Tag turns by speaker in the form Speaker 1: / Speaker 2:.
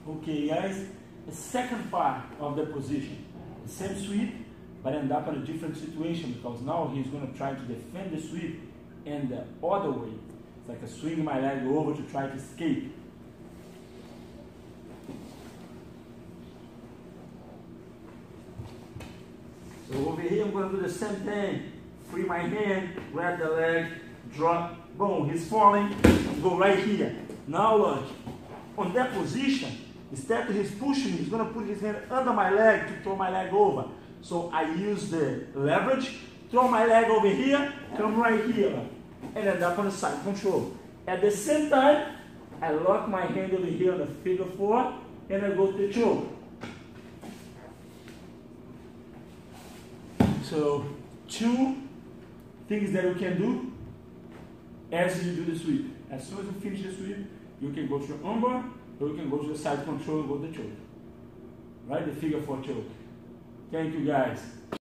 Speaker 1: Okay, guys, the second part of the position, the same sweep, but end up in a different situation because now he's going to try to defend the sweep and the other way. It's like a swing my leg over to try to escape. So over here I'm going to do the same thing. Free my hand, grab the leg, drop, boom, he's falling, go right here. Now look, on that position, instead of he's pushing me, he's going to put his hand under my leg to throw my leg over. So I use the leverage, throw my leg over here, come right here, and end up on the side control. At the same time, I lock my hand over here on the figure 4, and I go to the choke. So, 2 things that you can do as you do the sweep. As soon as you finish the sweep, you can go to your armbar, or you can go to the side control and go to the choke. Right? The figure 4 choke. Thank you, guys.